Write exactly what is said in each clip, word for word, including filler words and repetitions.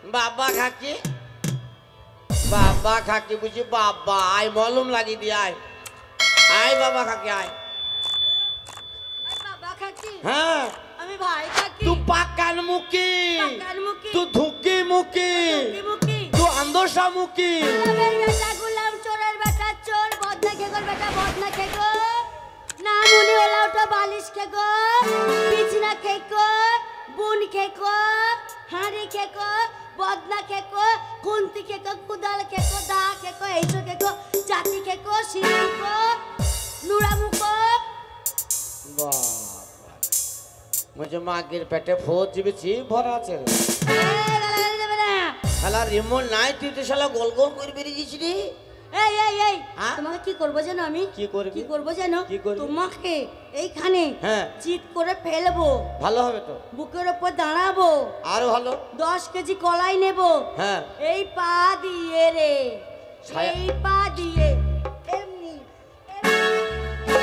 বাবা খাকি বাবা খাকি বুঝি বাবা আয় মলম লাগি দি আয় আয় বাবা খাকি আয় বাবা খাকি হ্যাঁ আমি ভাই খাকি तू पाकान मुकी পাকার মুখী तू धुकी मुकी মুখী মুখী तू अंदोशा मुकी গোলামের বেটা গোলাম চোরের বেটা চোর বদনা খেগোর বেটা বদনা খেগো না মুনি ওলা ওটা বালিশ খেগো বিছনা খেগো বুন খেগো হাঁড়ি খেগো বদনা খেগো কুন্তি খেগো কুদাল খেগো দা খেগো এইসব খেগো জাতি খেগো শিল্পো নুড়া মুখো बाबा मुझे मागिर पेटे फोज जीबी भरा আছে রে গালাগালি দেবে না শালা রিমোট নাই তুই তো শালা গোল গোল করে বেরিয়ে গেছিস রে এই এই এই হ্যাঁ? তোমাকে কি করব জানো আমি কি করবি? কি করব জানো কি করবি? তোমাকে এইখানে হ্যাঁ। চিৎ করে ফেলবো ভালো হবে তো বুকের উপর দাঁড়াবো আরো ভালো দশ কেজি কলাই নেব হ্যাঁ এই পা দিয়ে রে ছায়া- এই পা দিয়ে এমনি এমনি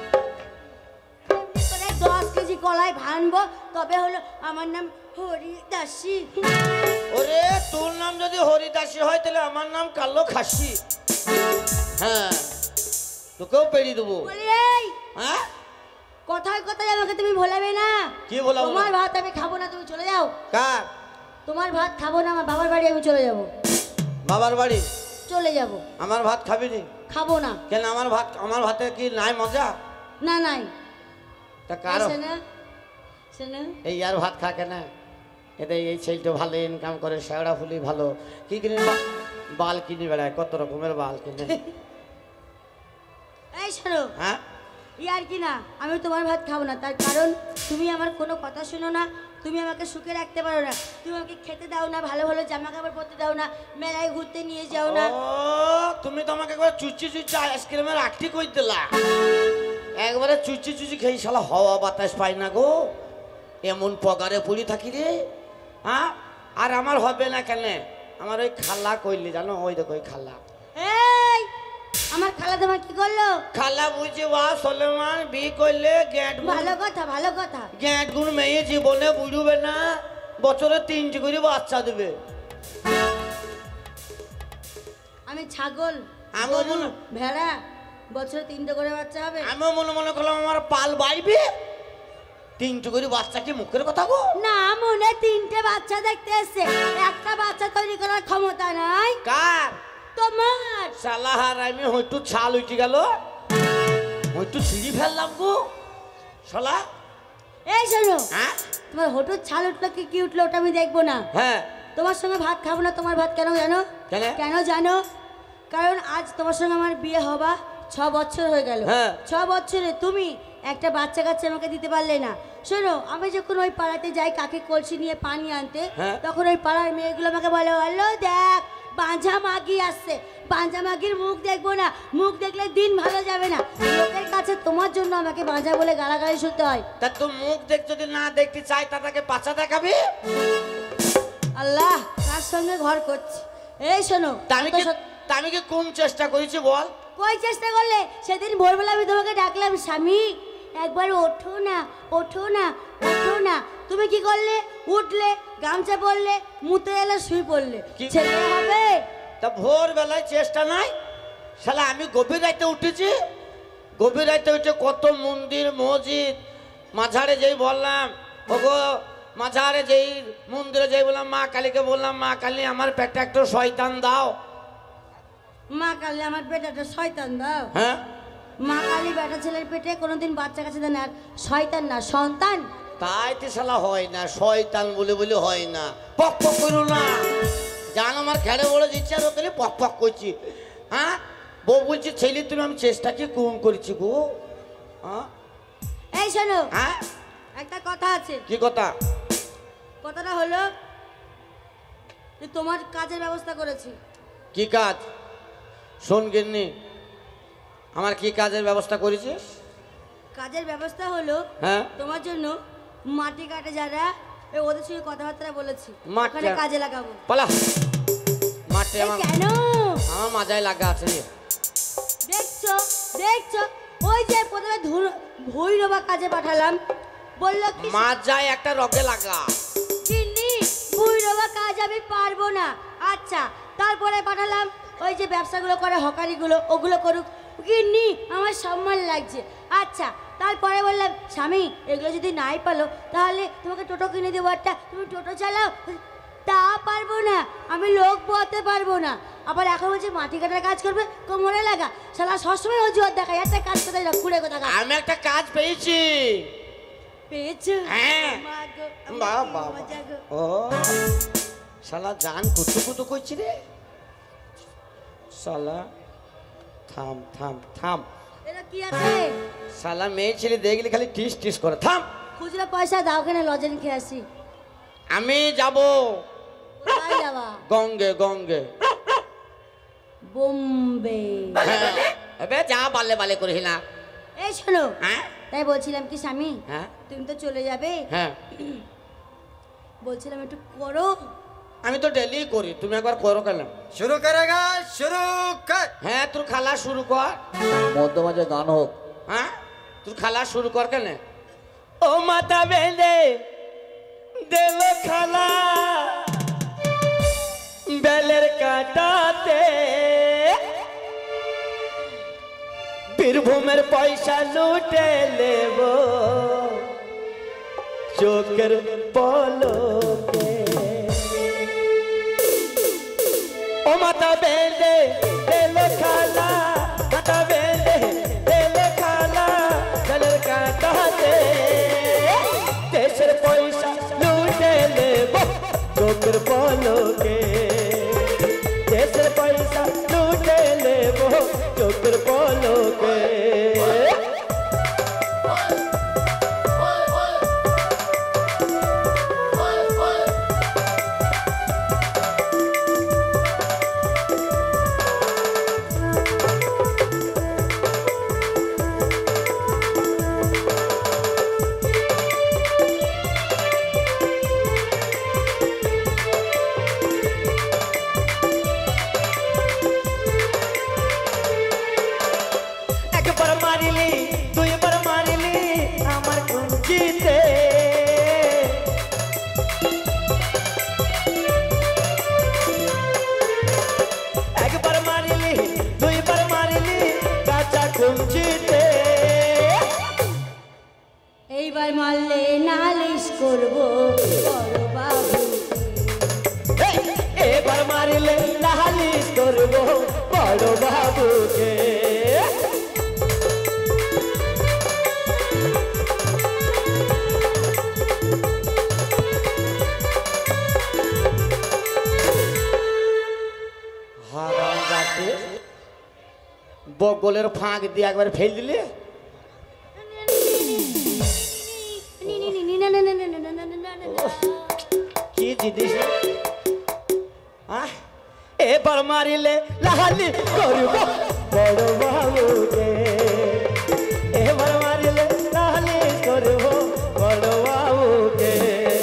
করে দশ কেজি কলাই ভানবো তবে হলো আমার নাম হরিদাসী ওরে তোর নাম যদি হরিদাসী হয় তাহলে আমার নাম কালো খাসি হ্যাঁ তোকেও পেড়ি দেবো বলি এই হ্যাঁ কথায় কথায় আমাকে তুমি ভোলাবে না কি ভোলাবো না? তোমার ভাত আমি খাবো না তুমি চলে যাও কার তোমার ভাত খাবো না আমার বাবার বাড়ি আমি চলে যাব বাবার বাড়ি চলে যাব আমার ভাত খাবি নি খাবো না কেন আমার ভাত আমার ভাতে কি নাই মজা না নাই তা কারো শোনা শোনা এই আর ভাত খা কেন এতে এই ছেলেটা ভালো ইনকাম করে শেওড়া ফুলি ভালো কি কিনে বা- বাল কিনে বেড়ায় কত রকমের বাল কিনে এই শোনো হ্যাঁ ইয়ার কি না আমি তোমার ভাত খাবো না তার কারণ তুমি আমার কোনো কথা শোনো না তুমি আমাকে সুখে রাখতে পারো না তুমি আমাকে খেতে দাও না ভালো ভালো জামা কাপড় পরতে দাও না মেলায় ঘুরতে নিয়ে যাও না ও তুমি তো আমাকে একবার চুচি চুচি আইসক্রিমের আটটি কই দিলা একবারে চুচি চুচি খেয়ে শালা হাওয়া বাতাস পাই না গো এমন পগারে পড়ি থাকি রে হ্যাঁ আর আমার হবে না কেন আমার ওই খালা কইলি জানো ওই দেখো ওই খালা এই আমার খালা তোমার কি করলো খালা বুঝি ওয়া সলেমান বি কইলে গ্যাট ভালো কথা ভালো কথা গ্যাট গুণ মেয়ে জীবনে বুঝবে না বছরে তিনটি করে বাচ্চা দেবে আমি ছাগল আমিও গরু, মনে- ভেড়া বছরে তিনটে করে বাচ্চা হবে আমিও মনে মনে করলাম আমার পাল বাইবে তিনটি করে বাচ্চা কি মুখের কথা গো না মনে তিনটে বাচ্চা দেখতে এসছে একটা বাচ্চা তৈরি করার ক্ষমতা নাই কার তোমার সালাহার আমি হয়তো ছাল উঠে গেল হয়তো ছিঁড়ি ফেললাম গো শালা এই শোনো হ্যাঁ তোমার হোটেল ছাল উঠলো কি কি উঠলো ওটা আমি দেখবো না হ্যাঁ তোমার সঙ্গে ভাত খাবো না তোমার ভাত কেন জানো কেন? কেন জানো কারণ আজ তোমার সঙ্গে আমার বিয়ে হবা ছ বছর হয়ে গেল হ্যাঁ। ছ বছরে তুমি একটা বাচ্চা কাচ্চা আমাকে দিতে পারলে না শোনো আমি যখন ওই পাড়াতে যাই কাকে কলসি নিয়ে পানি আনতে হ্যাঁ। তখন ওই পাড়ার মেয়েগুলো আমাকে বলে হ্যালো দেখ বাঁঝা মাগি আসছে বাঁঝা মাগির মুখ দেখবো না মুখ দেখলে দিন ভালো যাবে না লোকের কাছে তোমার জন্য আমাকে বাঁঝা বলে গালাগালি শুনতে হয় তা তো মুখ দেখ যদি না দেখতে চাই তা তাকে পাছা দেখাবি আল্লাহ তার সঙ্গে ঘর করছি এই শোনো তা আমি তো কি সত- তা আমি কি কম চেষ্টা করেছি বল কই চেষ্টা করলে সেদিন ভোরবেলা আমি তোমাকে ডাকলাম স্বামী একবার ওঠো না ওঠো না ওঠো না তুমি কি করলে উঠলে গামছা পরলে মুতে এলে শুয়ে পড়লে কি- ছেলে হবে তা ভোরবেলায় চেষ্টা নাই শালা আমি গভীর রাতে উঠেছি গভীর রাতে উঠে কত মন্দির মসজিদ মাঝারে যেই বললাম ওগো মাঝারে যেই মন্দিরে যেই বললাম মা কালীকে বললাম মা কালী আমার পেটে একটু শয়তান দাও মা কালী আমার পেটাটা শয়তান দাও হ্যাঁ মা কালী বেটা ছেলের পেটে কোনোদিন বাচ্চা কাছে দেন আর শয়তান না সন্তান তাই তো শালা হয় না শয়তান বলে বলে হয় না পক পক করো না জান আমার ঘেড়ে বড় দিচ্ছে আর ওকে পক পক করছি হ্যাঁ বউ বলছে ছেলে তুমি আমি চেষ্টা কি কম করেছি গো হ্যাঁ এই শোনো হ্যাঁ একটা কথা আছে কি কথা কথাটা হলো যে তোমার কাজের ব্যবস্থা করেছি কি কাজ শোন গিন্নি আমার কি কাজের ব্যবস্থা করেছিস কাজের ব্যবস্থা হলো হ্যাঁ তোমার জন্য মাটি কাটে যারা এই ওদের সঙ্গে কথাবার্তা বলেছি মাটি ওখানে কাট- কাজে লাগাবো পালা মাঠে এই আমার কেন আমার মাজায় লাগা আছে রে। দেখছো দেখছো ওই যে প্রথমে ভৈরবা কাজে পাঠালাম বললো কি মাজায় একটা রগে লাগা চিনি ভৈরবা কাজ আমি পারবো না। আচ্ছা, তারপরে পাঠালাম ওই যে ব্যবসাগুলো করে হকারিগুলো, ওগুলো করুক। গিন্নি আমার সম্মান লাগছে। আচ্ছা, তারপরে বললাম স্বামী এগুলো যদি নাই পালো তাহলে তোমাকে টোটো কিনে দেবো একটা, তুমি টোটো চালাও। তা পারবো না, আমি লোক বোয়াতে পারবো না। আবার এখন বলছে মাটি কাটার কাজ করবে, কোমরে লাগা। শালা সবসময় অজুহাত দেখায়, একটা কাজ কোথায় কুড়ে কোথা। আমি একটা কাজ পেয়েছি। পেয়েছো? হ্যাঁ। মা গো, বাহ আমার বাহ মজা গো। ও শালা জান কুতু কুতু করছি রে শালা। থাম থাম থাম। এটা কি আছে? শালা মেয়ে ছেলে দেখলে খালি টিস টিস করে। থাম। খুচরা পয়সা দাও, কেন লজেন খেয়ে আসি। আমি যাব কোথায় যাবা? গঙ্গে গঙ্গে। বোম্বে। হ্যাঁ, এবে যা বালে বালে করিস না। এই শোনো, হ্যাঁ তাই বলছিলাম কি স্বামী, হ্যাঁ তুমি তো চলে যাবে, হ্যাঁ বলছিলাম একটু করো। আমি তো ডেলি করি, তুমি একবার করো কেন? শুরু করেগা, শুরু কর। হ্যাঁ তোর খালা শুরু কর। মধ্য মাঝে গান হোক। হ্যাঁ তোর খালা শুরু কর কেন? ও মাতা বেঁধে দিল খালা বেলের কাটাতে, বীরভূমের পয়সা লুটে নেব চোখের পলকে। ও মাতা বেঁধে দিল খালা, মাতা বেঁধে দিল খালা বেলের কাটাতে, দেশের পয়সা লুটে নেব চোখের পলকে। দেশের পয়সা লুটে নেব চোখের পলকে। একবার মারিলি দুইবার মারিলি আমার কুঞ্চিতে, একবার মারিলি দুইবার মারিলি কাঁচা কুঞ্চিতে। এইবার মারলে নালিশ করবো বড় বাবু। এই, এবার মারিলে নালিশ করবো বড় বাবুকে। হারাম জাতে, বগলের ফাঁক দিয়ে একবার ফেল দিলে। নি, নি, নি, নি, না, না, না, না, না, না, না, না, না, না। কি জিনিস? আহ, এবার মারিলে লাহালি করব বড় বাবুকে। এবার মারিলে লাহালি করব বড় বাবুকে।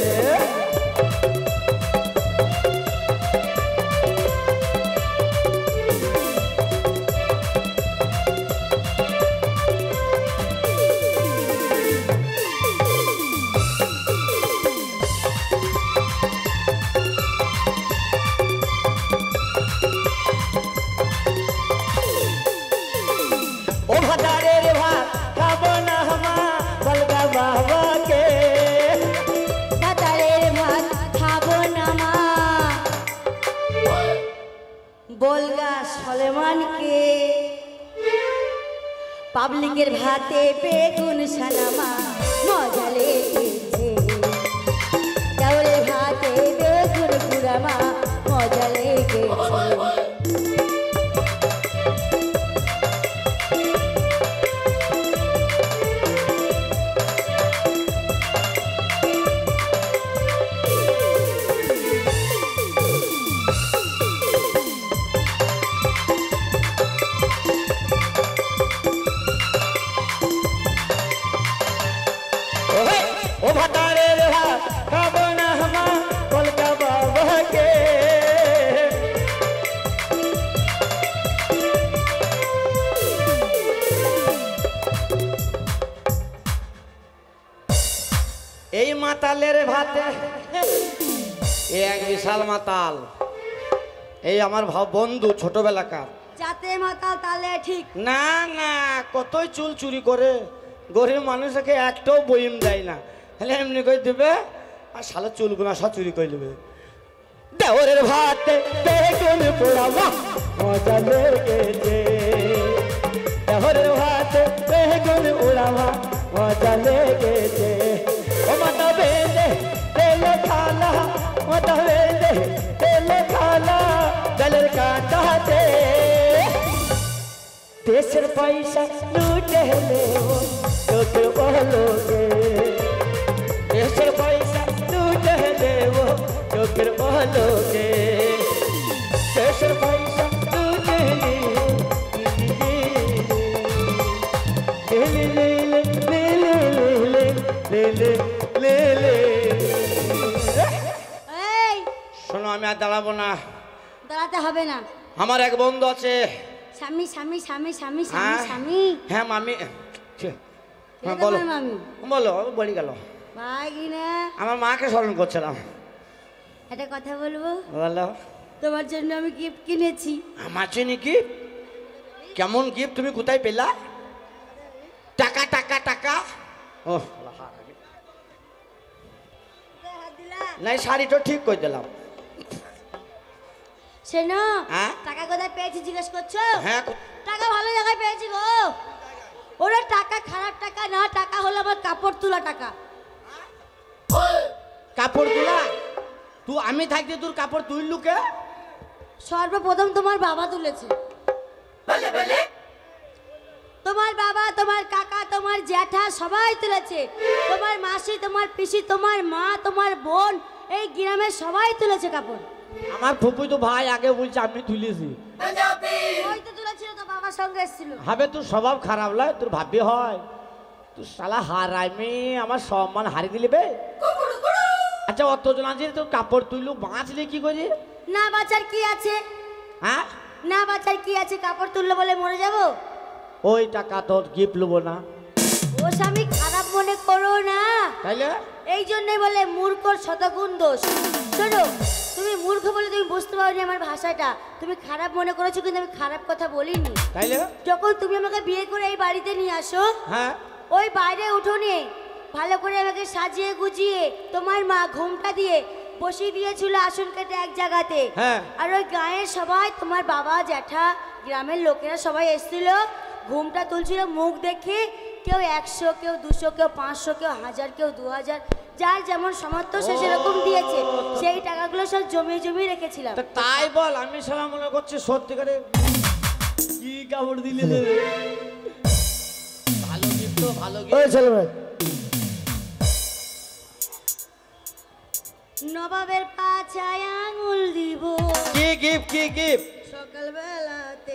ও ভাতারের ভাত খাবো না হামা বলগা বাবাকে। ভাতারের ভাত খাবো না মা, বলগা সলেমানকে। পাবলিকের ভাতে বেগুন সানামা মজা লেগেছে, চাউলের ভাতে বেগুন পুরামা মজা লেগেছে। ও ভাতারের ভাত খাবো না হামা বলগা বাবাকে। এই মাতালের ভাতে, এ এক বিশাল মাতাল। এই আমার ভাব বন্ধু ছোটবেলাকার। যাতে মাতাল তালে ঠিক। না না, কতই চুল চুরি করে, গরিব মানুষকে একটাও বইম দেয় না, তাহলে এমনি করে দেবে আর শালা চুলগুনা সব চুরি করে দেবে। দেওরের ভাতে বেগুন পোড়াবা মজা লেগেছে, দেওরের ভাতে বেগুন উড়াবা মজা লেগেছে। ও মাতা বেঁধে তেলে খালা, মাতা বেঁধে তেলে খালা, গলের কাঁটাতে দেশের পয়সা লুটে নেবো তোকে বলোগে, দেশের পয়সা লুটে নেবো তোকে বলোগে, দেশের পয়সা লুটে নেবো। এই শোনো, আমি আর দাঁড়াবো না, দাঁড়াতে হবে না। আমার এক বন্ধু আছে। স্বামী স্বামী স্বামী স্বামী স্বামী হ্যাঁ স্বামী হ্যাঁ মামি, ছি, হ্যাঁ এটা বলো আমার মামি। বলো, বলি গেল। ভাগিনা, আমার মাকে স্মরণ করছিলাম। একটা কথা বলবো? বলো। তোমার জন্য আমি গিফট কিনেছি। আমার জন্য গিফট? কেমন গিফট? তুমি কোথায় পেলা? টাকা টাকা টাকা? ও নাই, শাড়িটা ঠিক করে দিলাম। শোনো, হ্যাঁ? টাকা কোথায় পেয়েছি জিজ্ঞেস করছো? হ্যাঁ, টাকা ভালো জায়গায় পেয়েছি গো। ওরা টাকা খারাপ টাকা না, টাকা হলো আমার কাপড় তোলা টাকা। কাপড় তোলা? তুই আমি থাকতে তোর কাপড় তুললু কে? সর্বপ্রথম তোমার বাবা তুলেছে। তোমার বাবা, তোমার কাকা, তোমার জ্যাঠা সবাই তুলেছে। তোমার মাসি, তোমার পিসি, তোমার মা, তোমার বোন, এই গ্রামের সবাই তুলেছে কাপড়। আমার ফুপুই তো ভাই আগে বলছে আমি তুলেছি। ওই তো তুলেছিল, তো বাবার সঙ্গে এসেছিল। হবে তোর স্বভাব খারাপ নয়, তোর ভাবি হয় তুই শালা হারামি, আমার সম্মান হারিয়ে দিলি বে। আচ্ছা অতজন আছে তোর কাপড় তুললু, বাঁচলি কি করি? না বাঁচার কি আছে? হ্যাঁ, না বাঁচার কি আছে? কাপড় তুললে বলে মরে যাবো? ওই টাকা তোর গিফট লুবো না। ও স্বামী, খারাপ মনে করো না। তাইলে এই জন্যই বলে মূর্খর শতগুণ দোষ। শোনো, তুমি মূর্খ বলে তুমি বুঝতে পারোনি আমার ভাষাটা, তুমি খারাপ মনে করেছো, কিন্তু আমি খারাপ কথা বলিনি। তাইলে যখন তুমি আমাকে বিয়ে করে এই বাড়িতে নিয়ে আসো, হ্যাঁ ওই বাইরে উঠোনে ভালো করে আমাকে সাজিয়ে গুজিয়ে তোমার মা ঘুমটা দিয়ে বসিয়ে দিয়েছিল আসন কেটে এক জায়গাতে। হ্যাঁ। আর ওই গায়ের সবাই, তোমার বাবা, জ্যাঠা, গ্রামের লোকেরা সবাই এসেছিল, ঘুমটা তুলছিল, মুখ দেখে কেউ একশো, কেউ দুশো, কেউ পাঁচশো, কেউ হাজার, কেউ দু হাজার, যার যেমন সামর্থ্য সে সেরকম দিয়েছে। সেই টাকাগুলো সব জমিয়ে জমিয়ে রেখেছিলাম। তা তাই বল, আমি সারা মনে করছি সত্যিকারে কি কাপড় দিলে দেবে। ভালো গিফট তো, ভালো গিফট। নবাবের পাছায় আঙুল দিব কি গিফট? কি গিফট? সকালবেলাতে।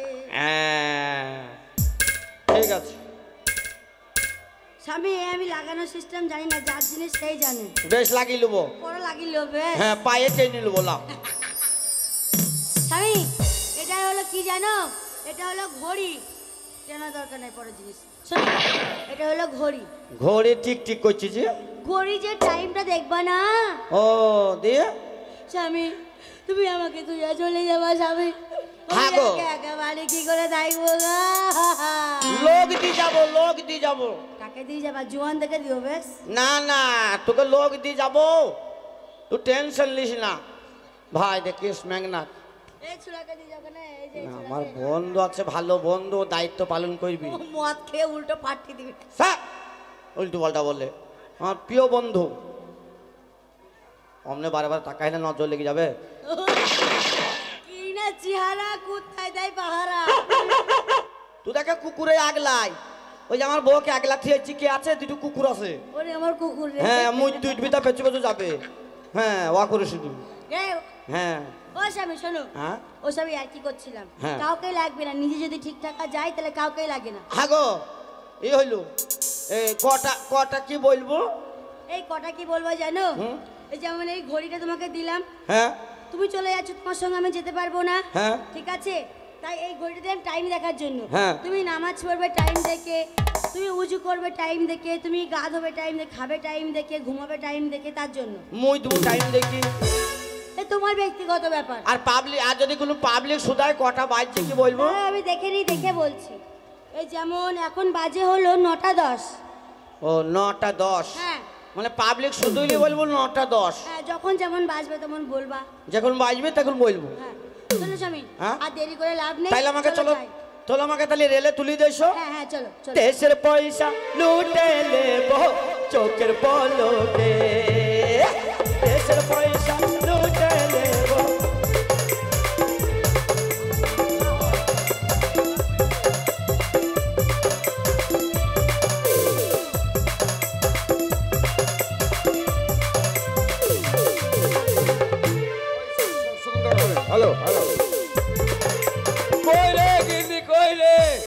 ঠিক আছে। স্বামী, আমি লাগানোর সিস্টেম জানি না, যার জিনিস সেই জানে। বেশ লাগিয়ে লুবো। পরে লাগিল বেশ। হ্যাঁ, পায়ে টেনে লুবো। লাও স্বামী, এটা হলো কি জানো? এটা হলো ঘড়ি। জানা দরকার নাই পরের জিনিস। শোনো, এটা হলো ঘড়ি। ঘড়ি ঠিক ঠিক করছি যে ঘড়ি যে টাইমটা দেখবা না। ও দিয়ে স্বামী, তুমি আমাকে তুই চলে যাবা স্বামী। হ্যাঁ গো। একেবারে কি করে থাকবো গো? লোক দিয়ে যাবো, লোক দিয়ে যাবো। কাকে দিয়ে যাবা? জোয়ান দেখে দিও বেশ। না না, তোকে লোক দিয়ে যাবো, তুই টেনশন লিস না। ভাই দেখিস মেঘনাথ, এই ছুলাকে দিয়ে যাবে না, এই যে না, আমার বন্ধু আছে, ভালো বন্ধু, দায়িত্ব পালন করবি। ও মদ খেয়ে উল্টো পাঠিয়ে দিবি। স্যার উল্টো পাল্টা বললে, আমার প্রিয় বন্ধু, অমনে বারে বারে টাকা এনে নজর লেগে যাবে। কি না চেহারা, কোথায় দেয় পাহারা। তুই দেখে কুকুরে আগলাই, ওই যে আমার বউকে আগলা থিয়েছি, কে আছে? দুটো কুকুর আছে। ওরে আমার কুকুর রে। হ্যাঁ, মুই তুই বিতা পেছু পেছু যাবে। হ্যাঁ, ওয়া করে শুধু। এই, হ্যাঁ ও স্বামী শোনো, হ্যাঁ ও স্বামী আর কি করছিলাম, হ্যাঁ। কাউকে লাগবে না, নিজে যদি ঠিক টাকা যায় তাহলে কাউকেই লাগে না। হ্যাঁ গো, এই হইলো এ কটা কটা কি বলবো? এই কটা কি বলবো জানো? হুম। এই যেমন এই ঘড়িটা তোমাকে দিলাম, হ্যাঁ তুমি চলে যাচ্ছ, তোমার সঙ্গে আমি যেতে পারবো না। হ্যাঁ ঠিক আছে, তাই এই ঘড়িটা দিলাম টাইম দেখার জন্য। হ্যাঁ। তুমি নামাজ পড়বে টাইম দেখে, তুমি উজু করবে টাইম দেখে, তুমি গা ধোবে টাইম দেখে, খাবে টাইম দেখে, ঘুমাবে টাইম দেখে, তার জন্য। মুই তুমি টাইম দেখি। এ তোমার ব্যক্তিগত ব্যাপার। আর পাবলিক, আর যদি কোনো পাবলিক সুদায় কটা বাজছে কি বলবো? হ্যাঁ, আমি দেখে নি, দেখে বলছি। এই যেমন এখন বাজে হলো নটা দশ। ও নটা দশ, হ্যাঁ মানে পাবলিক শুধুই বলবো নটা দশ। হ্যাঁ, যখন যেমন বাজবে তেমন বলবা। যখন বাজবে তখন বলবো। হ্যাঁ চলো স্বামী, হ্যাঁ? আর দেরি করে লাভ নেই। তাইলে আমাকে চলো, যাই। চলো আমাকে তাহলে রেলে তুলি দেছো। হ্যাঁ হ্যাঁ চলো চলো। দেশের পয়সা লুটে নেবো চোখের পলকে, দেশের পয়সা